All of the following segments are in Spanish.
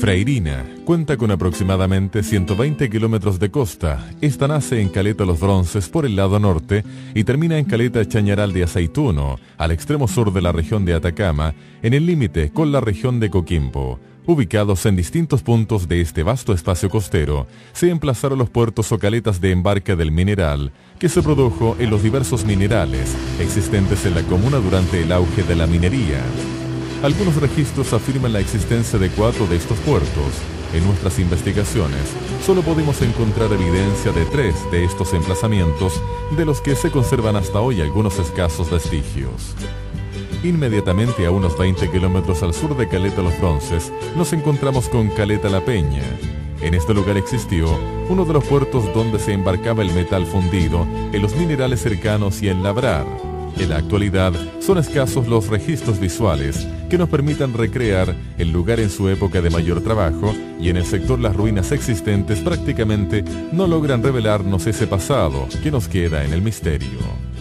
Freirina cuenta con aproximadamente 120 kilómetros de costa. Esta nace en Caleta Los Bronces por el lado norte y termina en Caleta Chañaral de Aceituno, al extremo sur de la región de Atacama, en el límite con la región de Coquimbo. Ubicados en distintos puntos de este vasto espacio costero, se emplazaron los puertos o caletas de embarque del mineral, que se produjo en los diversos minerales existentes en la comuna durante el auge de la minería. Algunos registros afirman la existencia de 4 de estos puertos. En nuestras investigaciones, solo pudimos encontrar evidencia de 3 de estos emplazamientos, de los que se conservan hasta hoy algunos escasos vestigios. Inmediatamente a unos 20 kilómetros al sur de Caleta Los Bronces, nos encontramos con Caleta La Peña. En este lugar existió uno de los puertos donde se embarcaba el metal fundido en los minerales cercanos y en labrar. En la actualidad, son escasos los registros visuales que nos permitan recrear el lugar en su época de mayor trabajo, y en el sector las ruinas existentes prácticamente no logran revelarnos ese pasado que nos queda en el misterio.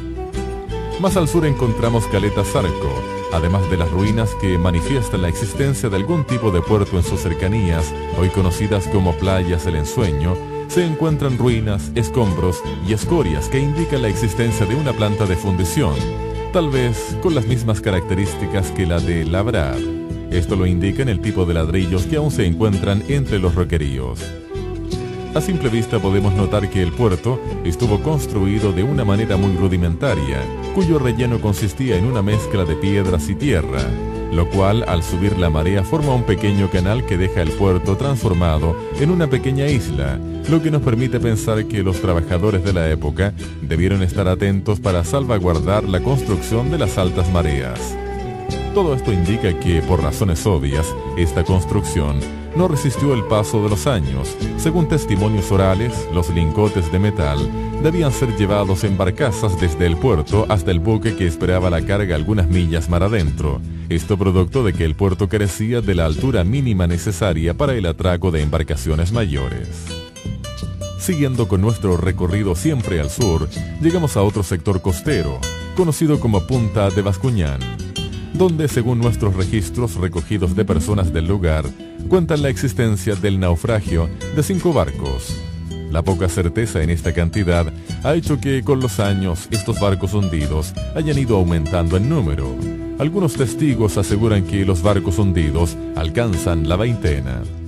Más al sur encontramos Caleta Zarco, además de las ruinas que manifiestan la existencia de algún tipo de puerto en sus cercanías, hoy conocidas como Playas del Ensueño. Se encuentran ruinas, escombros y escorias que indican la existencia de una planta de fundición, tal vez con las mismas características que la de labrar. Esto lo indica en el tipo de ladrillos que aún se encuentran entre los roqueríos. A simple vista podemos notar que el puerto estuvo construido de una manera muy rudimentaria, cuyo relleno consistía en una mezcla de piedras y tierra, lo cual al subir la marea forma un pequeño canal que deja el puerto transformado en una pequeña isla, lo que nos permite pensar que los trabajadores de la época debieron estar atentos para salvaguardar la construcción de las altas mareas. Todo esto indica que, por razones obvias, esta construcción no resistió el paso de los años. Según testimonios orales, los lingotes de metal debían ser llevados en barcazas desde el puerto hasta el buque que esperaba la carga algunas millas mar adentro. Esto producto de que el puerto carecía de la altura mínima necesaria para el atraco de embarcaciones mayores. Siguiendo con nuestro recorrido siempre al sur, llegamos a otro sector costero, conocido como Punta de Bascuñán, donde, según nuestros registros recogidos de personas del lugar, cuentan la existencia del naufragio de 5 barcos. La poca certeza en esta cantidad ha hecho que, con los años, estos barcos hundidos hayan ido aumentando en número. Algunos testigos aseguran que los barcos hundidos alcanzan la 20.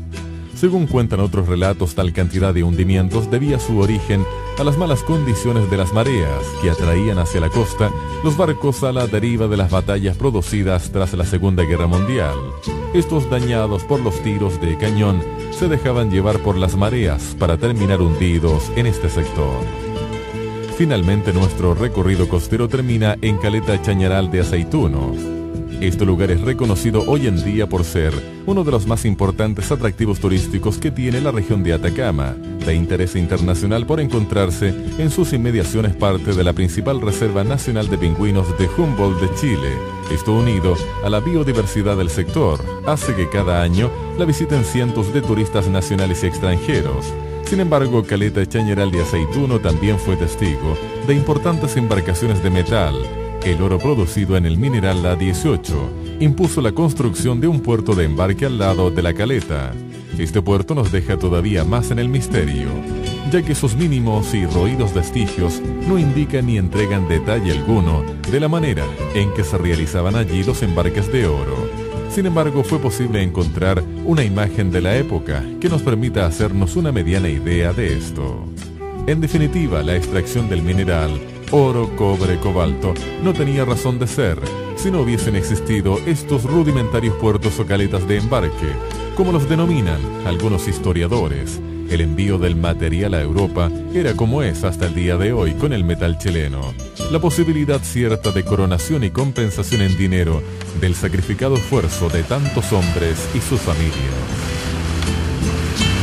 Según cuentan otros relatos, tal cantidad de hundimientos debía su origen a las malas condiciones de las mareas que atraían hacia la costa los barcos a la deriva de las batallas producidas tras la Segunda Guerra Mundial. Estos, dañados por los tiros de cañón, se dejaban llevar por las mareas para terminar hundidos en este sector. Finalmente, nuestro recorrido costero termina en Caleta Chañaral de Aceituno. Este lugar es reconocido hoy en día por ser uno de los más importantes atractivos turísticos que tiene la región de Atacama, de interés internacional por encontrarse en sus inmediaciones parte de la principal reserva nacional de pingüinos de Humboldt de Chile. Esto, unido a la biodiversidad del sector, hace que cada año la visiten cientos de turistas nacionales y extranjeros. Sin embargo, Caleta Chañaral de Aceituno también fue testigo de importantes embarcaciones de metal. El oro producido en el mineral La 18 impuso la construcción de un puerto de embarque al lado de la caleta. Este puerto nos deja todavía más en el misterio, ya que sus mínimos y roídos vestigios no indican ni entregan detalle alguno de la manera en que se realizaban allí los embarques de oro. Sin embargo, fue posible encontrar una imagen de la época que nos permita hacernos una mediana idea de esto. En definitiva, la extracción del mineral oro, cobre, cobalto no tenía razón de ser si no hubiesen existido estos rudimentarios puertos o caletas de embarque, como los denominan algunos historiadores. El envío del material a Europa era como es hasta el día de hoy con el metal chileno. La posibilidad cierta de coronación y compensación en dinero del sacrificado esfuerzo de tantos hombres y sus familias.